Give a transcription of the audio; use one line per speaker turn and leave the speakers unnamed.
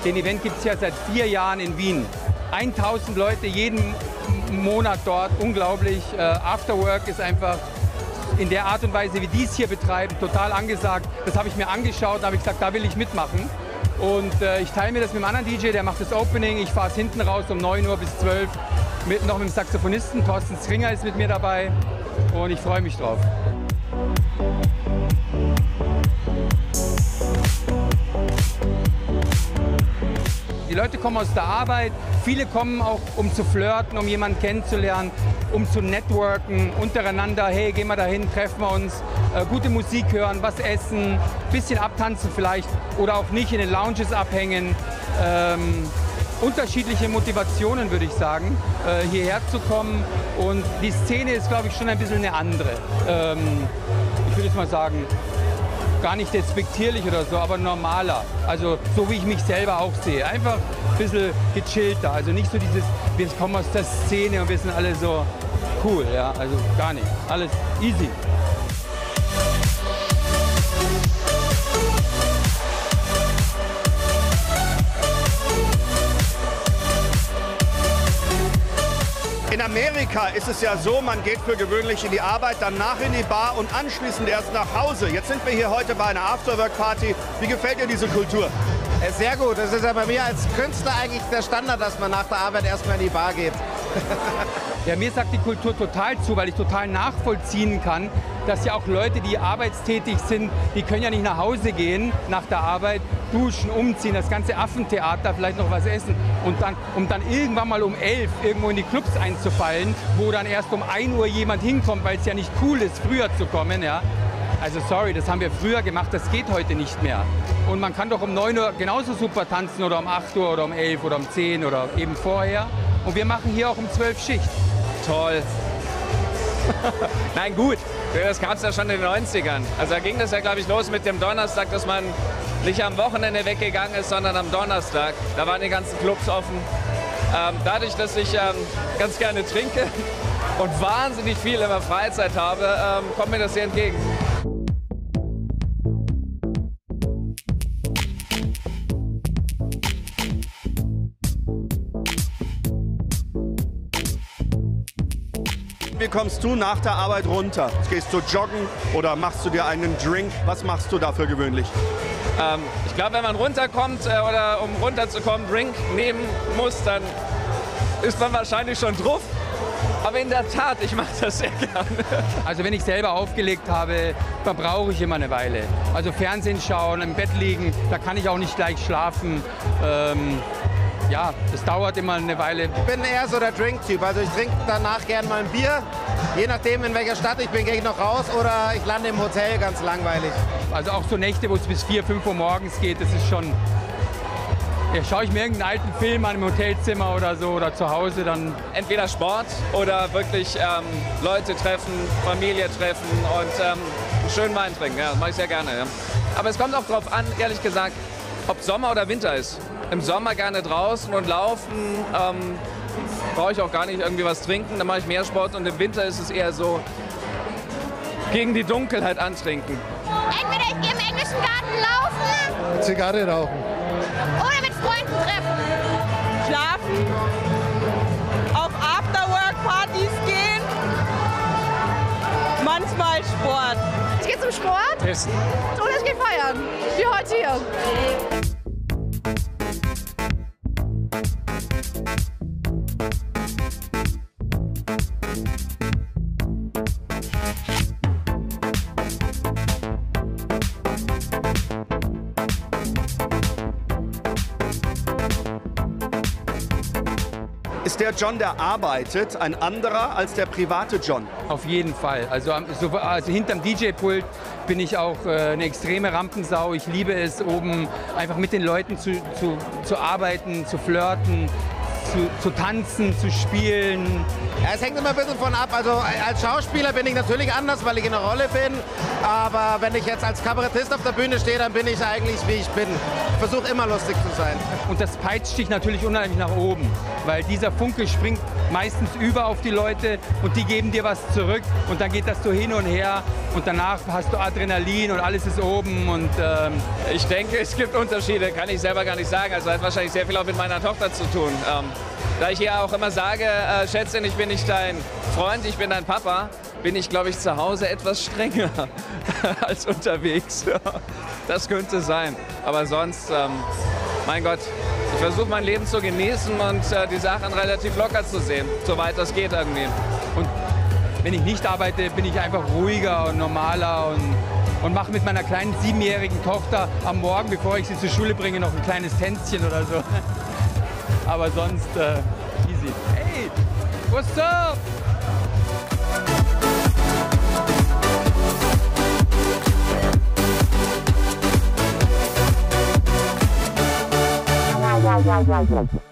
Den Event gibt es ja seit 4 Jahren in Wien. 1000 Leute jeden Monat dort, unglaublich. Afterwork ist einfach in der Art und Weise, wie die es hier betreiben, total angesagt. Das habe ich mir angeschaut und habe gesagt, da will ich mitmachen. Und ich teile mir das mit einem anderen DJ, der macht das Opening. Ich fahre es hinten raus um 9 Uhr bis 12 Uhr, noch mit dem Saxophonisten. Thorsten Stringer ist mit mir dabei und ich freue mich drauf. Die Leute kommen aus der Arbeit, viele kommen auch, um zu flirten, um jemanden kennenzulernen, um zu networken, untereinander, hey, gehen wir dahin, treffen wir uns, gute Musik hören, was essen, bisschen abtanzen vielleicht oder auch nicht, in den Lounges abhängen. Unterschiedliche Motivationen, würde ich sagen, hierher zu kommen. Und die Szene ist, glaube ich, schon ein bisschen eine andere. Ich würde jetzt mal sagen, gar nicht despektierlich oder so, aber normaler. Also so wie ich mich selber auch sehe. Einfach ein bisschen gechillter. Also nicht so dieses, wir kommen aus der Szene und wir sind alle so cool. Ja, also gar nicht. Alles easy.
In Amerika ist es ja so, man geht für gewöhnlich in die Arbeit, danach in die Bar und anschließend erst nach Hause. Jetzt sind wir hier heute bei einer Afterwork-Party. Wie gefällt dir diese Kultur?
Sehr gut. Das ist ja bei mir als Künstler eigentlich der Standard, dass man nach der Arbeit erstmal in die Bar geht.
Ja, mir sagt die Kultur total zu, weil ich total nachvollziehen kann, dass ja auch Leute, die arbeitstätig sind, die können ja nicht nach Hause gehen nach der Arbeit, duschen, umziehen, das ganze Affentheater, vielleicht noch was essen und dann, um dann irgendwann mal um 11 irgendwo in die Clubs einzufallen, wo dann erst um 1 Uhr jemand hinkommt, weil es ja nicht cool ist, früher zu kommen. Ja. Also sorry, das haben wir früher gemacht, das geht heute nicht mehr. Und man kann doch um 9 Uhr genauso super tanzen oder um 8 Uhr oder um 11 oder um 10 oder eben vorher. Und wir machen hier auch um 12 Schicht.
Toll. Nein, gut. Das gab es ja schon in den 90ern. Also da ging das ja, glaube ich, los mit dem Donnerstag, dass man nicht am Wochenende weggegangen ist, sondern am Donnerstag. Da waren die ganzen Clubs offen. Dadurch, dass ich ganz gerne trinke und wahnsinnig viel in der Freizeit habe, kommt mir das sehr entgegen.
Wie kommst du nach der Arbeit runter? Gehst du joggen oder machst du dir einen Drink? Was machst du dafür gewöhnlich?
Ich glaube, wenn man runterkommt oder um runterzukommen Drink nehmen muss, dann ist man wahrscheinlich schon drauf. Aber in der Tat, ich mache das sehr gerne.
Also wenn ich selber aufgelegt habe, dann brauche ich immer eine Weile. Also Fernsehen schauen, im Bett liegen, da kann ich auch nicht gleich schlafen. Ja, das dauert immer eine Weile.
Ich bin eher so der Drink-Typ. Also ich trinke danach gern mal ein Bier. Je nachdem, in welcher Stadt ich bin, gehe ich noch raus oder ich lande im Hotel, ganz langweilig.
Also auch so Nächte, wo es bis 4, 5 Uhr morgens geht, das ist schon... Ja, schaue ich mir irgendeinen alten Film an im Hotelzimmer oder so oder zu Hause, dann...
Entweder Sport oder wirklich Leute treffen, Familie treffen und einen schönen Wein trinken. Ja, das mache ich sehr gerne. Ja. Aber es kommt auch darauf an, ehrlich gesagt, ob Sommer oder Winter ist. Im Sommer gerne draußen und laufen, brauche ich auch gar nicht irgendwie was trinken, dann mache ich mehr Sport und im Winter ist es eher so gegen die Dunkelheit antrinken.
Entweder ich gehe im englischen Garten laufen.
Zigarre rauchen.
Oder mit Freunden treffen.
Schlafen. Auf Afterwork-Partys gehen. Manchmal Sport.
Ich gehe zum Sport.
Essen.
Oder ich gehe feiern. Wie heute hier.
Ist der John, der arbeitet, ein anderer als der private John?
Auf jeden Fall. Also hinterm DJ-Pult bin ich auch eine extreme Rampensau. Ich liebe es, oben einfach mit den Leuten zu arbeiten, zu flirten, zu tanzen, zu spielen?
Ja, es hängt immer ein bisschen von ab. Also als Schauspieler bin ich natürlich anders, weil ich in einer Rolle bin. Aber wenn ich jetzt als Kabarettist auf der Bühne stehe, dann bin ich eigentlich, wie ich bin. Ich versuche immer lustig zu sein.
Und das peitscht dich natürlich unheimlich nach oben, weil dieser Funke springt meistens über auf die Leute und die geben dir was zurück und dann geht das so hin und her und danach hast du Adrenalin und alles ist oben und
ich denke, es gibt Unterschiede, kann ich selber gar nicht sagen. Also hat wahrscheinlich sehr viel auch mit meiner Tochter zu tun. Da ich ihr auch immer sage, Schätzchen, ich bin nicht dein Freund, ich bin dein Papa, bin ich, glaube ich, zu Hause etwas strenger als unterwegs. Das könnte sein. Aber sonst, mein Gott, ich versuche mein Leben zu genießen und die Sachen relativ locker zu sehen, soweit das geht irgendwie.
Und wenn ich nicht arbeite, bin ich einfach ruhiger und normaler und mache mit meiner kleinen 7-jährigen Tochter am Morgen, bevor ich sie zur Schule bringe, noch ein kleines Tänzchen oder so. Aber sonst easy. Hey, what's up?
Wow.